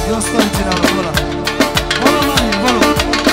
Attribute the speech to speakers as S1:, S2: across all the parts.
S1: io sto girando, voilà. Voilà, voilà.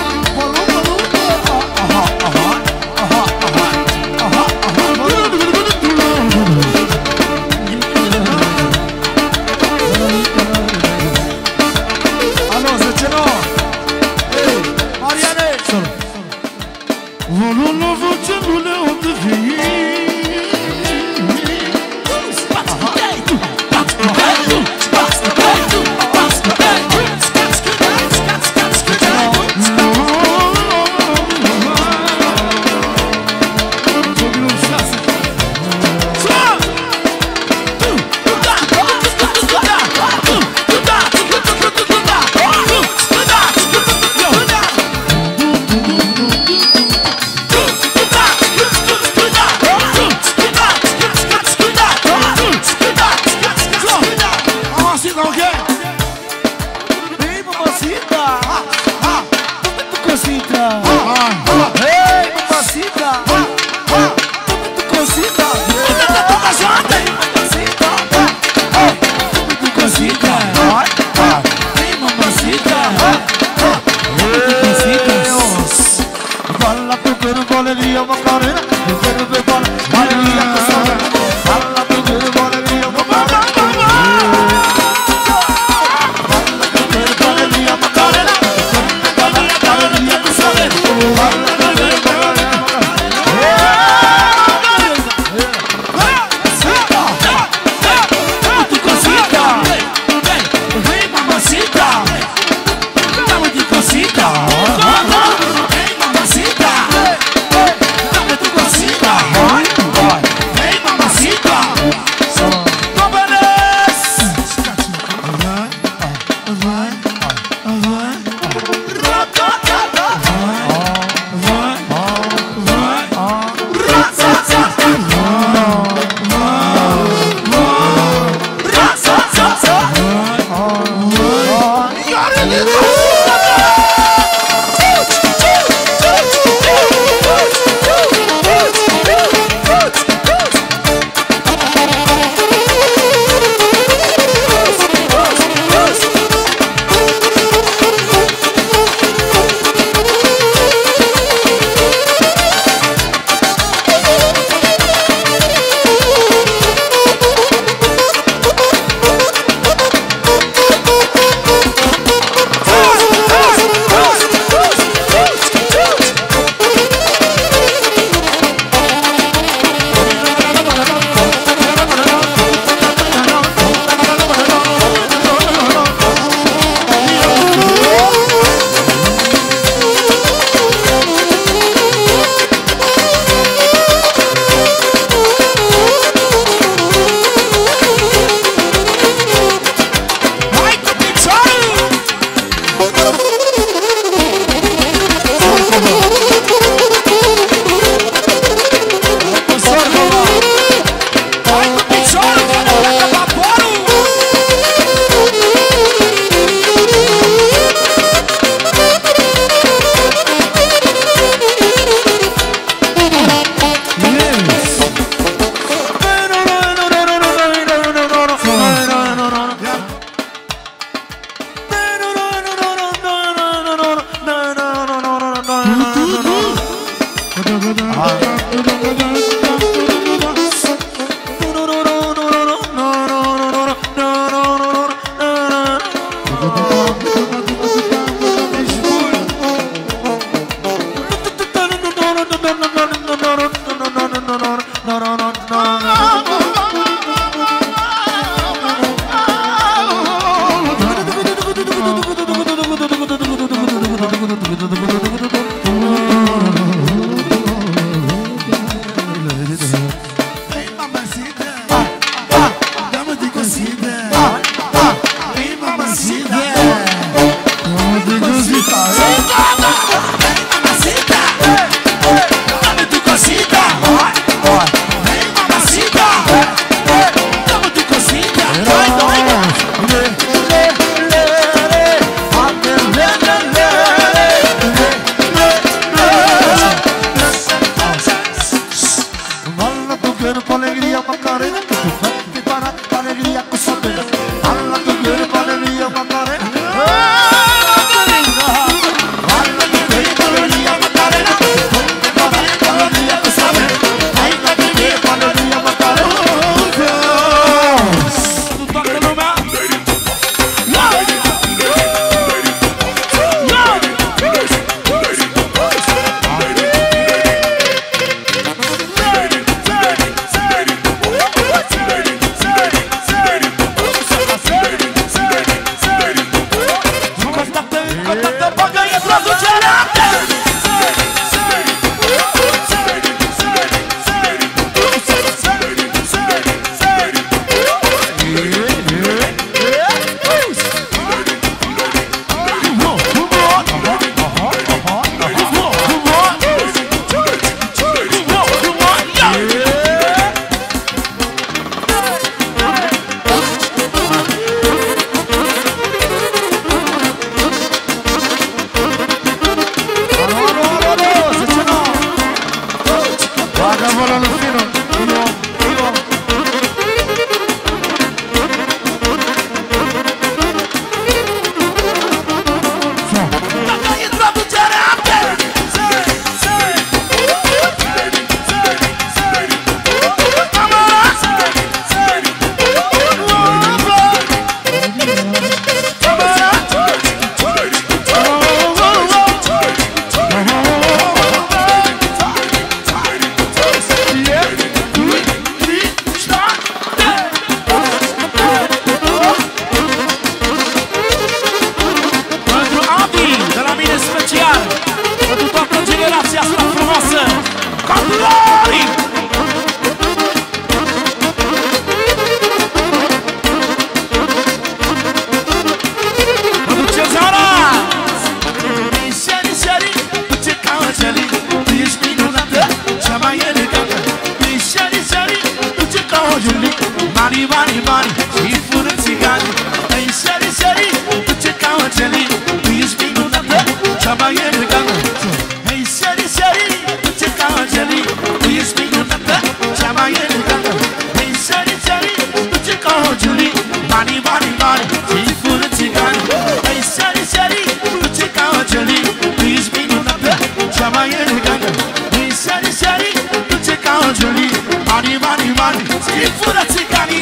S2: alegría Macarena, que tu cuerpo para alegría con saber. Alla tu cuerpo alegría Macarena.
S3: cea mai elegantă. Hei, seri, seri, du-te ca Angelic, tu ești minunată, cea mai elegantă. Hei, seri, seri, du-te ca Angelic, banii, banii, banii, ți-i fură țigani. Hei, seri, seri, du-te ca Angelic, tu ești minunată, cea mai elegantă. Hei, seri, seri, du-te ca Angelic, banii, banii, banii, ți-i fură țigani.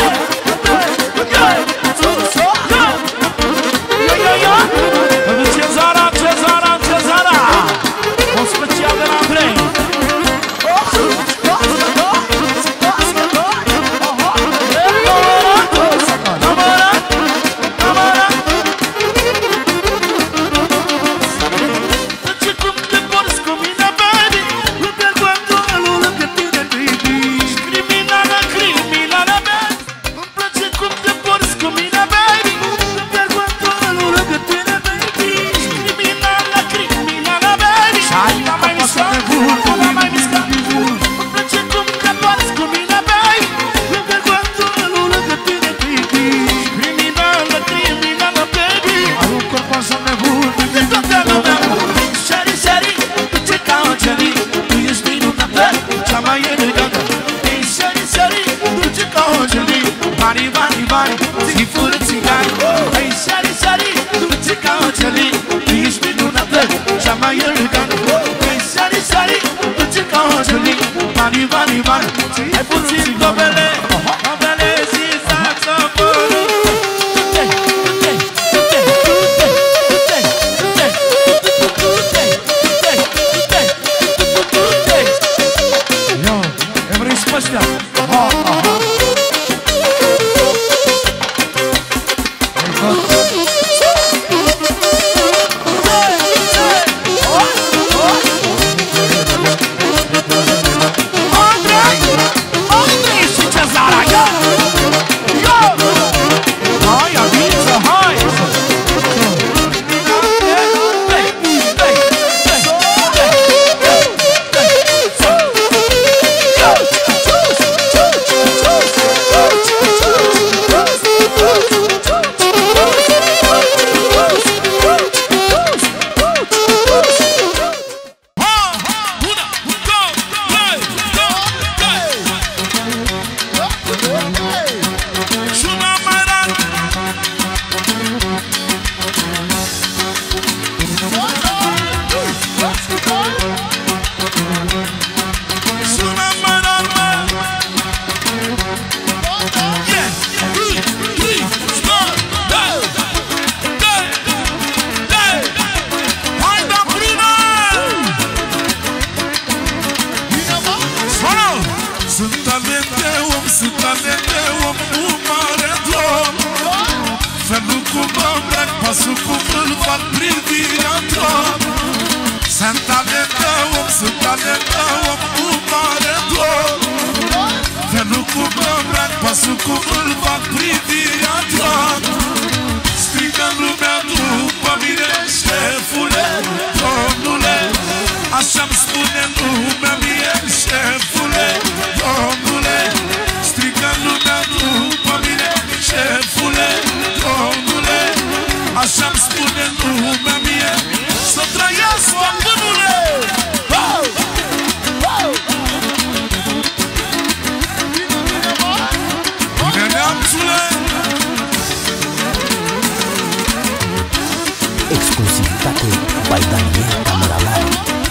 S4: Exclusivitate by Daniel Cameralari.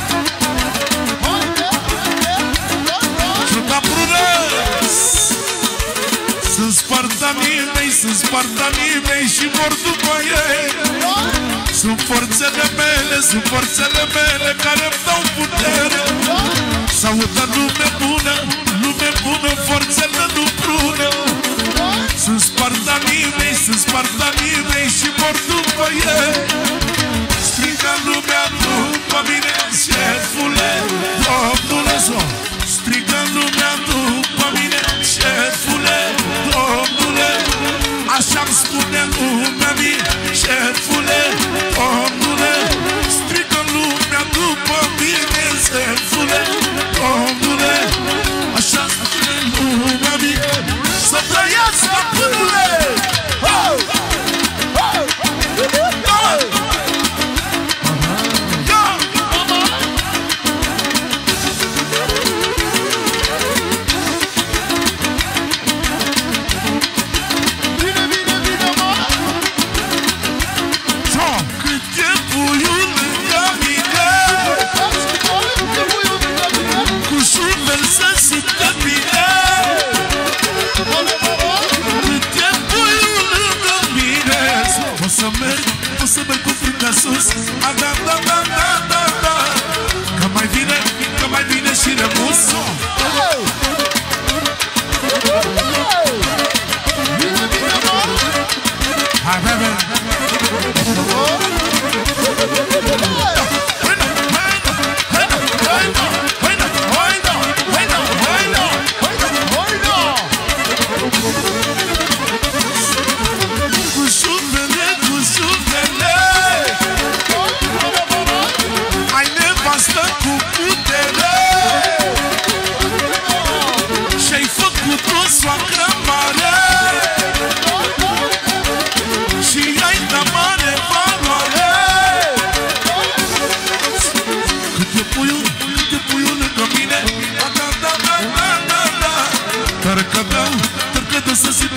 S2: Sunt spartanii mei, sunt spartanii mei și mor după ei. Sunt forțele mele, sunt forțele mele care îmi dau putere. S-audă lume bună, forțele nu prună. Sunt spartanii mei, sunt spartanii mei și mor după ei. Strică lumea după mine, șefule, domnule. Strică lumea după mine, șefule, domnule. Așa-mi spune lumea mie, șefule, domnule. Strică lumea după mine, șefule, domnule. Așa-mi spune lumea mie, să trăiască pânule. să merg, o să merg cu fruntea sus. A, da, da, da, da, da, da. Că mai vine și remus. Hai, bebe. Să